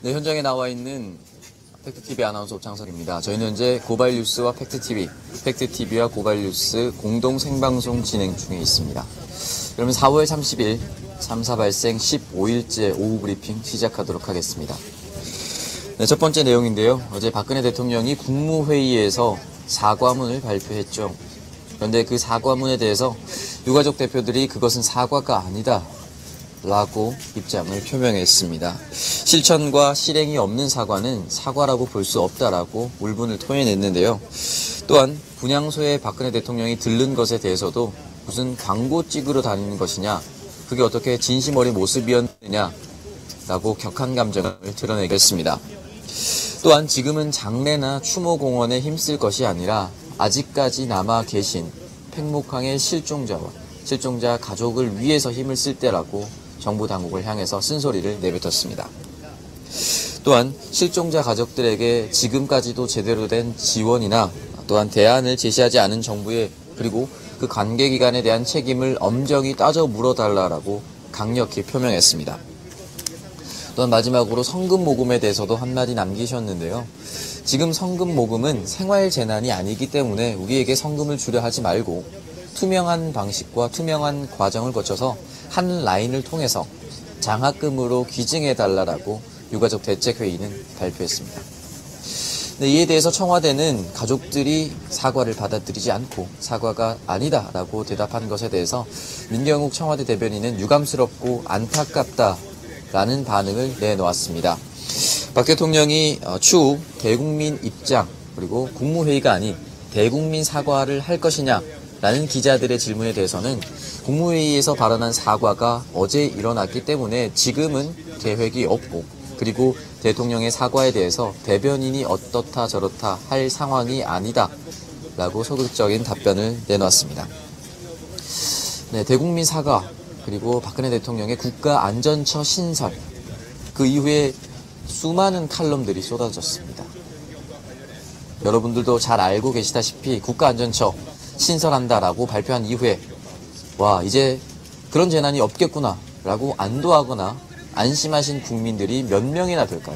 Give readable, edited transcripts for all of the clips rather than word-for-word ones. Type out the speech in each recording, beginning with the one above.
네, 현장에 나와 있는 팩트TV 아나운서 옥창석입니다. 저희는 현재 고발뉴스와 팩트TV, 팩트TV와 고발뉴스 공동 생방송 진행 중에 있습니다. 그러면 4월 30일 참사 발생 15일째 오후 브리핑 시작하도록 하겠습니다. 네, 첫 번째 내용인데요. 어제 박근혜 대통령이 국무회의에서 사과문을 발표했죠. 그런데 그 사과문에 대해서 유가족 대표들이 그것은 사과가 아니다 라고 입장을 표명했습니다. 실천과 실행이 없는 사과는 사과라고 볼 수 없다라고 울분을 토해냈는데요. 또한 분향소에 박근혜 대통령이 들른 것에 대해서도 무슨 광고 찍으러 다니는 것이냐, 그게 어떻게 진심 어린 모습이었느냐라고 격한 감정을 드러내겠습니다. 또한 지금은 장례나 추모 공헌에 힘쓸 것이 아니라 아직까지 남아 계신 팽목항의 실종자와 실종자 가족을 위해서 힘을 쓸 때라고 정부 당국을 향해서 쓴소리를 내뱉었습니다. 또한 실종자 가족들에게 지금까지도 제대로 된 지원이나 또한 대안을 제시하지 않은 정부의 그리고 그 관계기관에 대한 책임을 엄정히 따져 물어달라고 강력히 표명했습니다. 또한 마지막으로 성금 모금에 대해서도 한마디 남기셨는데요. 지금 성금 모금은 생활재난이 아니기 때문에 우리에게 성금을 주려 하지 말고 투명한 방식과 투명한 과정을 거쳐서 한 라인을 통해서 장학금으로 기증해달라고 유가족 대책회의는 발표했습니다. 네, 이에 대해서 청와대는 가족들이 사과를 받아들이지 않고 사과가 아니다라고 대답한 것에 대해서 민경욱 청와대 대변인은 유감스럽고 안타깝다라는 반응을 내놓았습니다. 박 대통령이 추후 대국민 입장 그리고 국무회의가 아닌 대국민 사과를 할 것이냐 라는 기자들의 질문에 대해서는 국무회의에서 발언한 사과가 어제 일어났기 때문에 지금은 계획이 없고 그리고 대통령의 사과에 대해서 대변인이 어떻다 저렇다 할 상황이 아니다 라고 소극적인 답변을 내놓았습니다. 네, 대국민 사과 그리고 박근혜 대통령의 국가안전처 신설 그 이후에 수많은 칼럼들이 쏟아졌습니다. 여러분들도 잘 알고 계시다시피 국가안전처 신설한다라고 발표한 이후에 와 이제 그런 재난이 없겠구나 라고 안도하거나 안심하신 국민들이 몇 명이나 될까요?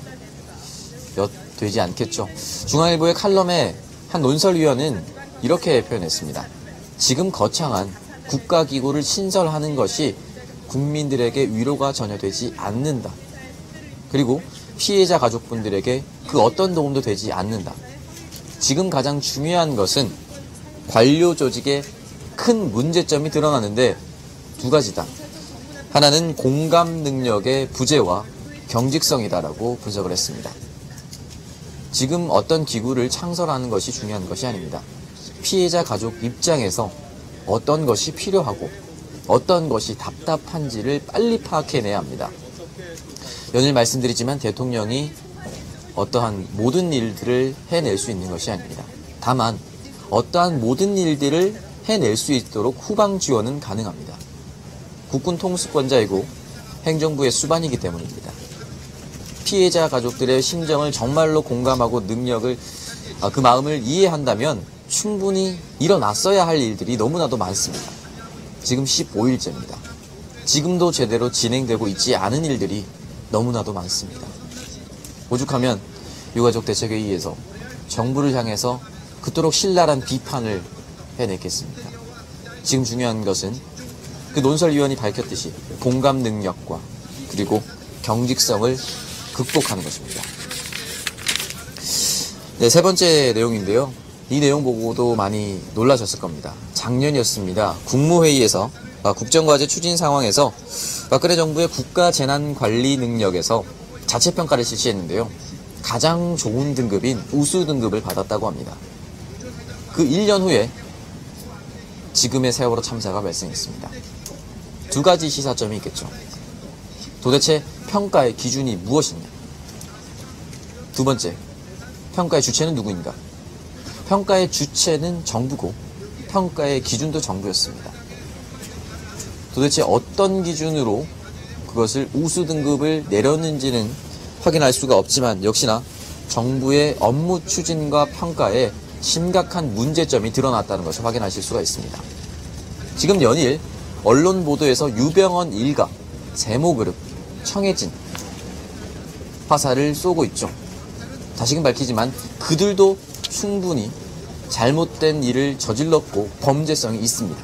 몇 되지 않겠죠. 중앙일보의 칼럼에 한 논설위원은 이렇게 표현했습니다. 지금 거창한 국가기구를 신설하는 것이 국민들에게 위로가 전혀 되지 않는다. 그리고 피해자 가족분들에게 그 어떤 도움도 되지 않는다. 지금 가장 중요한 것은 관료 조직의 큰 문제점이 드러나는데 두 가지다. 하나는 공감 능력의 부재와 경직성이다라고 분석을 했습니다. 지금 어떤 기구를 창설하는 것이 중요한 것이 아닙니다. 피해자 가족 입장에서 어떤 것이 필요하고 어떤 것이 답답한지를 빨리 파악해내야 합니다. 연일 말씀드리지만 대통령이 어떠한 모든 일들을 해낼 수 있는 것이 아닙니다. 다만 어떠한 모든 일들을 해낼 수 있도록 후방 지원은 가능합니다. 국군 통수권자이고 행정부의 수반이기 때문입니다. 피해자 가족들의 심정을 정말로 공감하고 능력을 그 마음을 이해한다면 충분히 일어났어야 할 일들이 너무나도 많습니다. 지금 15일째입니다. 지금도 제대로 진행되고 있지 않은 일들이 너무나도 많습니다. 오죽하면 유가족 대책회의에서 정부를 향해서 그토록 신랄한 비판을 해냈겠습니까? 지금 중요한 것은 그 논설위원이 밝혔듯이 공감 능력과 그리고 경직성을 극복하는 것입니다. 네, 세 번째 내용인데요. 이 내용 보고도 많이 놀라셨을 겁니다. 작년이었습니다. 국무회의에서 국정과제 추진 상황에서 박근혜 정부의 국가재난관리 능력에서 자체평가를 실시했는데요. 가장 좋은 등급인 우수 등급을 받았다고 합니다. 그 1년 후에 지금의 세월호 참사가 발생했습니다. 두 가지 시사점이 있겠죠. 도대체 평가의 기준이 무엇이냐? 두 번째, 평가의 주체는 누구인가? 평가의 주체는 정부고 평가의 기준도 정부였습니다. 도대체 어떤 기준으로 그것을 우수 등급을 내렸는지는 확인할 수가 없지만 역시나 정부의 업무 추진과 평가에 심각한 문제점이 드러났다는 것을 확인하실 수가 있습니다. 지금 연일 언론 보도에서 유병언 일가, 세모그룹, 청해진 화살을 쏘고 있죠. 다시금 밝히지만 그들도 충분히 잘못된 일을 저질렀고 범죄성이 있습니다.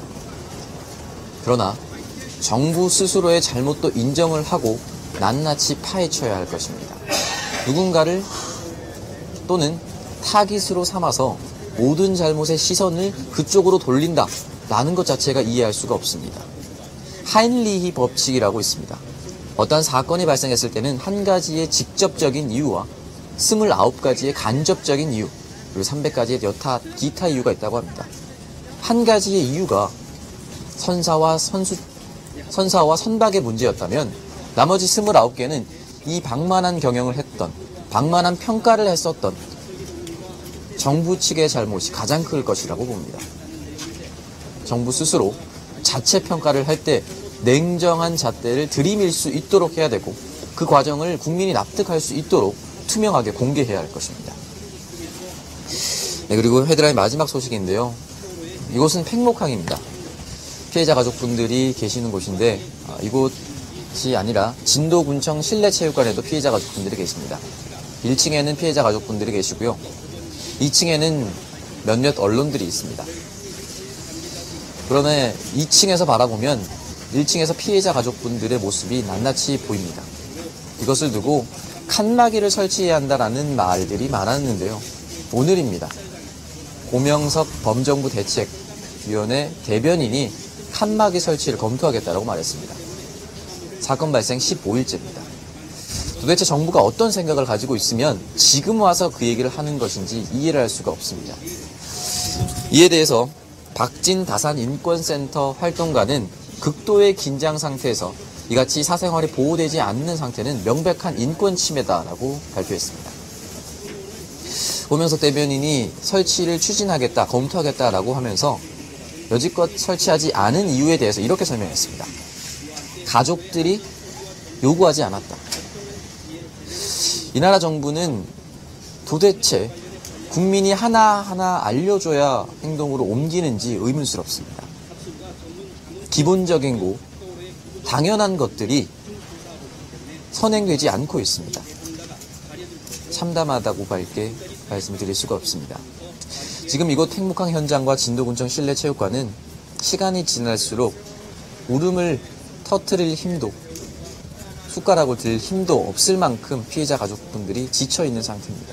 그러나 정부 스스로의 잘못도 인정을 하고 낱낱이 파헤쳐야 할 것입니다. 누군가를 또는 타깃으로 삼아서 모든 잘못의 시선을 그쪽으로 돌린다라는 것 자체가 이해할 수가 없습니다. 하인리히 법칙이라고 있습니다. 어떠한 사건이 발생했을 때는 한 가지의 직접적인 이유와 29가지의 간접적인 이유, 그리고 300가지의 여타 기타 이유가 있다고 합니다. 한 가지의 이유가 선사와 선박의 문제였다면 나머지 29개는 이 방만한 경영을 했던, 방만한 평가를 했었던 정부 측의 잘못이 가장 클 것이라고 봅니다. 정부 스스로 자체 평가를 할 때 냉정한 잣대를 들이밀 수 있도록 해야 되고 그 과정을 국민이 납득할 수 있도록 투명하게 공개해야 할 것입니다. 네, 그리고 헤드라인 마지막 소식인데요. 이곳은 팽목항입니다. 피해자 가족분들이 계시는 곳인데 이곳이 아니라 진도군청 실내체육관에도 피해자 가족분들이 계십니다. 1층에는 피해자 가족분들이 계시고요. 2층에는 몇몇 언론들이 있습니다. 그러나 2층에서 바라보면 1층에서 피해자 가족분들의 모습이 낱낱이 보입니다. 이것을 두고 칸막이를 설치해야 한다라는 말들이 많았는데요. 오늘입니다. 고명석 범정부 대책위원회 대변인이 칸막이 설치를 검토하겠다라고 말했습니다. 사건 발생 15일째입니다. 도대체 정부가 어떤 생각을 가지고 있으면 지금 와서 그 얘기를 하는 것인지 이해를 할 수가 없습니다. 이에 대해서 박진 다산인권센터 활동가는 극도의 긴장 상태에서 이같이 사생활이 보호되지 않는 상태는 명백한 인권 침해다라고 발표했습니다. 고명석 대변인이 설치를 추진하겠다, 검토하겠다라고 하면서 여지껏 설치하지 않은 이유에 대해서 이렇게 설명했습니다. 가족들이 요구하지 않았다. 이 나라 정부는 도대체 국민이 하나하나 알려줘야 행동으로 옮기는지 의문스럽습니다. 기본적이고 당연한 것들이 선행되지 않고 있습니다. 참담하다고 밝게 말씀을 드릴 수가 없습니다. 지금 이곳 팽목항 현장과 진도군청 실내체육관은 시간이 지날수록 울음을 터뜨릴 힘도, 숟가락을 들 힘도 없을 만큼 피해자 가족분들이 지쳐있는 상태입니다.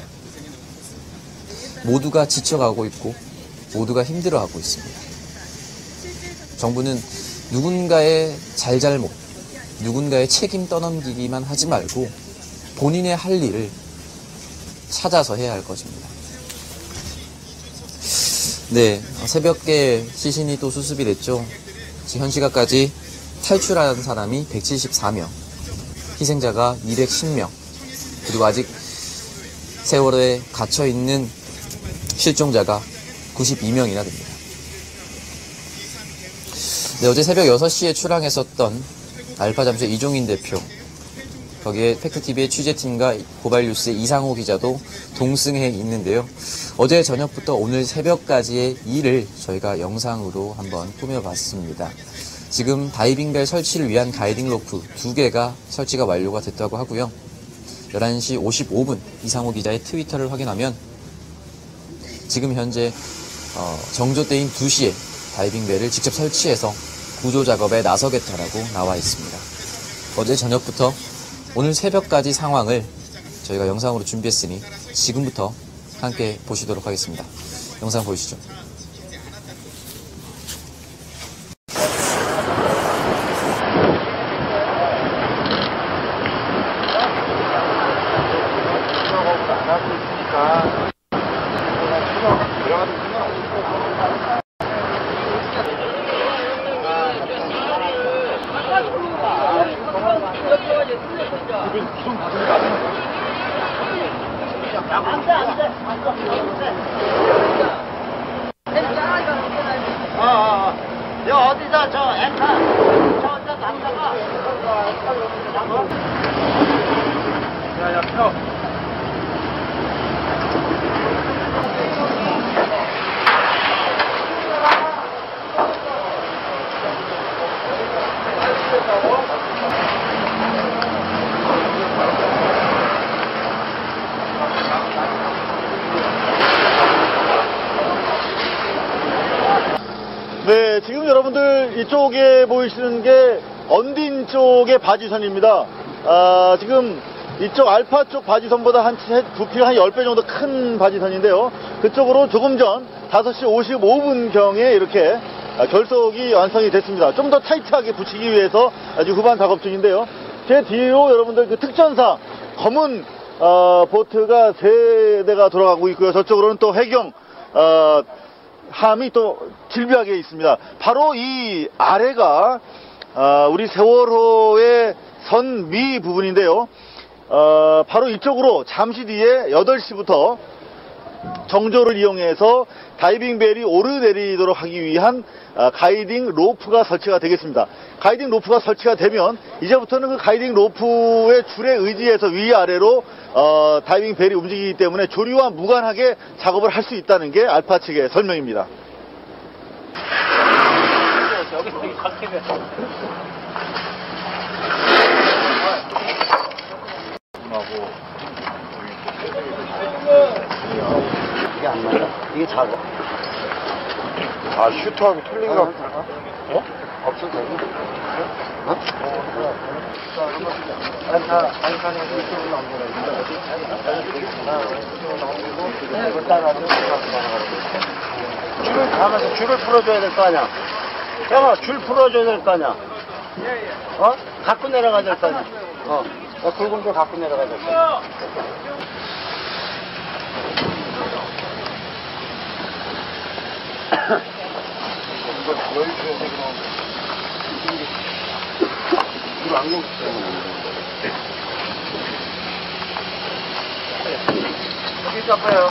모두가 지쳐가고 있고 모두가 힘들어하고 있습니다. 정부는 누군가의 잘잘못, 누군가의 책임 떠넘기기만 하지 말고 본인의 할 일을 찾아서 해야 할 것입니다. 네, 새벽에 시신이 또 수습이 됐죠. 지금 현 시각까지 탈출한 사람이 174명, 희생자가 210명, 그리고 아직 세월에 갇혀있는 실종자가 92명이나 됩니다. 네, 어제 새벽 6시에 출항했었던 알파잠수의 이종인 대표, 거기에 팩트TV의 취재팀과 고발뉴스의 이상호 기자도 동승해 있는데요. 어제 저녁부터 오늘 새벽까지의 일을 저희가 영상으로 한번 꾸며봤습니다. 지금 다이빙벨 설치를 위한 가이딩 로프 2개가 설치가 완료가 됐다고 하고요. 11시 55분 이상호 기자의 트위터를 확인하면 지금 현재 정조대인 2시에 다이빙벨을 직접 설치해서 구조 작업에 나서겠다라고 나와 있습니다. 어제 저녁부터 오늘 새벽까지 상황을 저희가 영상으로 준비했으니 지금부터 함께 보시도록 하겠습니다. 영상 보시죠. 어디서 저 앵카 저 남자가 야야 펴 여러분들 이쪽에 보이시는 게 언딘 쪽의 바지선입니다. 지금 이쪽 알파 쪽 바지선보다 부피가 한 10배 정도 큰 바지선인데요. 그쪽으로 조금 전 5시 55분경에 이렇게 결석이 완성이 됐습니다. 좀 더 타이트하게 붙이기 위해서 아주 후반 작업 중인데요. 제 뒤로 여러분들 그 특전사 검은 보트가 3대가 돌아가고 있고요. 저쪽으로는 또 해경 함이 또 질비하게 있습니다. 바로 이 아래가 우리 세월호의 선 위 부분인데요. 바로 이쪽으로 잠시 뒤에 8시부터 정조를 이용해서 다이빙 벨이 오르내리도록 하기 위한 가이딩 로프가 설치가 되겠습니다. 가이딩 로프가 설치가 되면 이제부터는 그 가이딩 로프의 줄에 의지해서 위아래로 다이빙 벨이 움직이기 때문에 조류와 무관하게 작업을 할 수 있다는 게 알파 측의 설명입니다. 이게 안 맞아. 이게 작아. 아, 슈터하고 틀린가? 어? 없어도 되고. 어? 안산에 이쪽으로 안 보내니까. 이거 따라가지고 줄을 가면서 줄을 풀어줘야 될 거 아니야. 형아, 줄 풀어줘야 될 거 아니야. 어? 갖고 내려가야 될 거 아니야. 굵은 줄 갖고 내려가야 될 거 아니야. 이거 안경 여기 잡아요.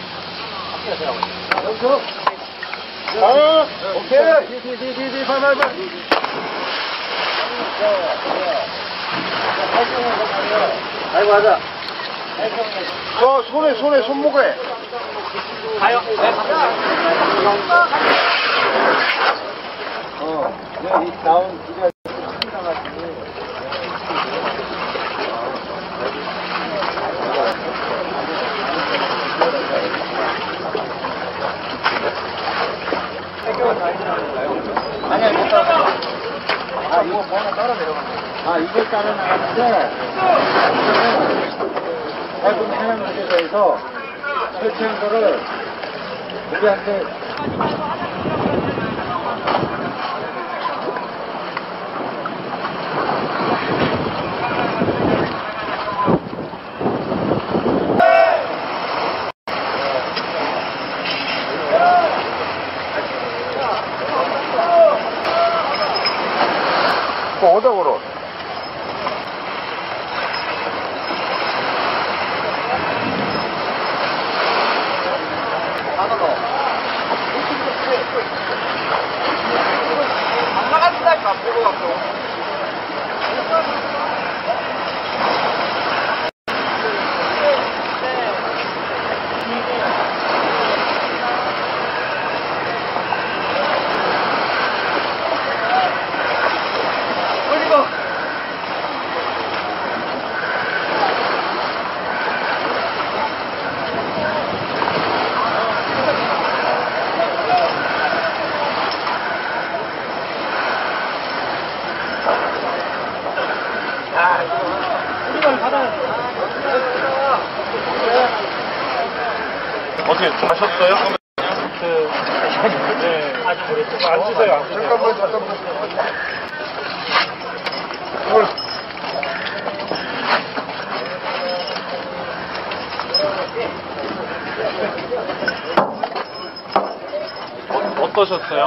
오케이. 디디디디 발발발. 아이고 하자. 손에 손목에. 가요. 네, 여기 나온 기가 나가지고. 아니야, 못 따라. 이거 뭐 하나 따라 내려간다. 이걸 따라 나가는데, 해군 해남부대에서 설치한 거를 우리한테 어디다 걸어? 안 나간다니까, 보고 갖고. 어떻게 가셨어요? 네. 아직 모르겠어요. 안 쓰세요, 안 쓰세요. 잠깐만. 어떠셨어요?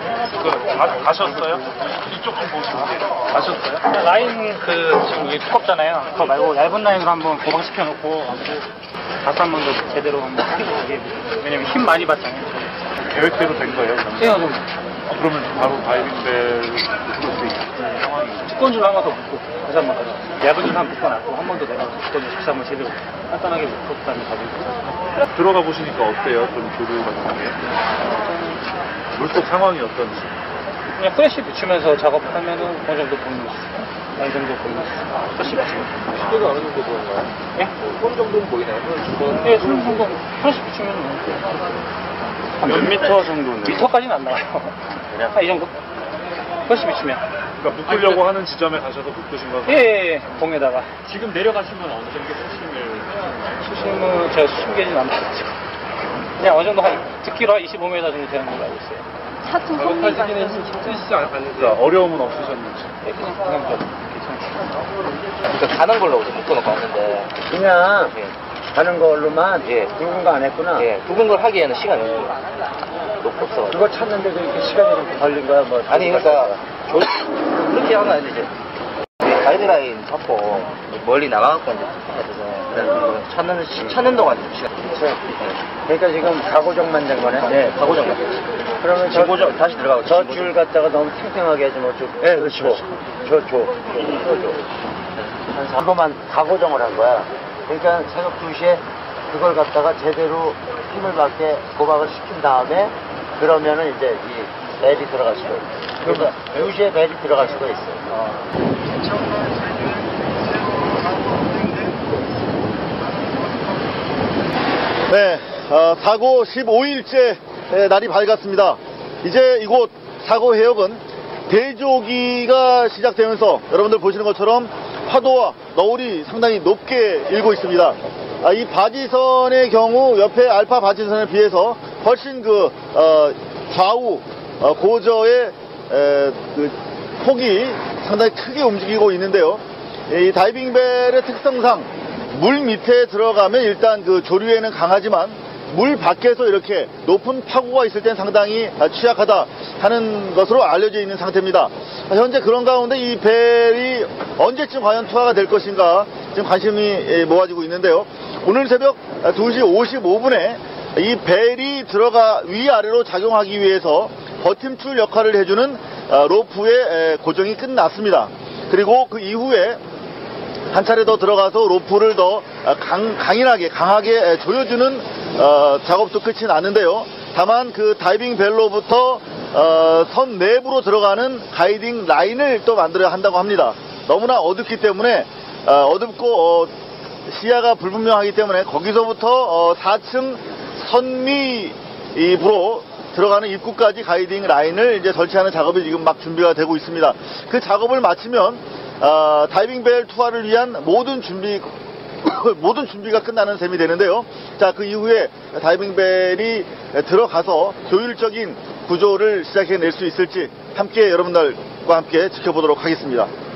가셨어요? 이쪽 좀 보시고 가셨어요? 라인 지금 이게 두껍잖아요. 그거 말고 얇은 라인으로 한번 고정시켜 놓고 다시 한 번 더 제대로 한번 이게 왜냐면 힘 많이 받잖아요. 계획대로 된 거예요? 좀 그러면 바로 다이빙벨 부를 수 있는 상황이 직권줄 하나 더 묶고 다시 한 번 가자. 얇은 줄 한번 묶어놨고 한 번 더 내려가서 직권줄 다시 한번 제대로 간단하게 묶고 그다음에 가지고 들어가 보시니까 어때요? 좀 조류 같은 게 물속 상황이 어떤지. 그냥 프레쉬 붙이면서 작업하면은 어느 정도 보이는 수 있어요. 어느 정도 보이는 수 있어요. 프레쉬 붙이면. 시계가 어느 정도 보는가요? 예? 손 정도는 보이나요? 네, 손 정도 프레쉬 붙이면은 몇 미터 정도는? 미터까지는 안 나와요. 이 정도? 훨씬 비추면. 그러니까 묶으려고 하는 지점에 가셔서 묶으신 거예요? 예, 봉에다가. 지금 내려가시면 어느 정도 수심을? 수심은 제가 수심 계진 안 봐가지고. 그냥 어느 정도 듣기로 한 25m 정도 되는 걸로 알고 있어요. 차츰 성미가 힘드시지 않았는데 어려움은 없으셨는지? 예, 그냥 괜찮죠. 그러니까 가는 걸로 묶어놓고 왔는데 그냥 예. 가는 걸로만 예. 굵은 거 안 했구나. 예, 굵은 걸 하기에는 시간이 높고 없어. 그거 찾는데 그렇게 시간이 이렇게 걸린 거야 뭐. 아니 그러니까 그렇게 하면 안 되지. 가이드라인 잡고 멀리 나가갖고 이제 해야 되잖아요. 그래서 찾는 동안 좀 시간. 그러니까 지금 가고정만 된 거네. 네, 가고정. 그러면 진고정 다시 들어가고. 저 줄 갖다가 너무 탱탱하게 하지 뭐 좀. 네, 그렇죠. 그거만 가고정을 한 거야. 그러니까 새벽 2시에 그걸 갖다가 제대로 힘을 받게 고박을 시킨 다음에 그러면은 이제 이 벨이 들어갈 수가 있어. 그러니까 2시에 벨이 들어갈 수가 있어. 네, 사고 15일째 날이 밝았습니다. 이제 이곳 사고 해역은 대조기가 시작되면서 여러분들 보시는 것처럼 파도와 너울이 상당히 높게 일고 있습니다. 이 바지선의 경우 옆에 알파 바지선에 비해서 훨씬 좌우 고저의 그 폭이 상당히 크게 움직이고 있는데요. 이 다이빙벨의 특성상 물 밑에 들어가면 일단 그 조류에는 강하지만 물 밖에서 이렇게 높은 파고가 있을 땐 상당히 취약하다 하는 것으로 알려져 있는 상태입니다. 현재 그런 가운데 이 벨이 언제쯤 과연 투하가 될 것인가 지금 관심이 모아지고 있는데요. 오늘 새벽 2시 55분에 이 벨이 위아래로 작용하기 위해서 버팀줄 역할을 해주는 로프의 고정이 끝났습니다. 그리고 그 이후에 한 차례 더 들어가서 로프를 더 강하게 조여주는 작업도 끝이 났는데요. 다만 그 다이빙 벨로부터 선 내부로 들어가는 가이딩 라인을 또 만들어야 한다고 합니다. 너무나 어둡기 때문에 어둡고 시야가 불분명하기 때문에 거기서부터 4층 선미입으로 들어가는 입구까지 가이딩 라인을 이제 설치하는 작업이 지금 막 준비가 되고 있습니다. 그 작업을 마치면 다이빙벨 투하를 위한 모든 준비가 끝나는 셈이 되는데요. 자, 그 이후에 다이빙벨이 들어가서 효율적인 구조를 시작해낼 수 있을지 함께 여러분들과 함께 지켜보도록 하겠습니다.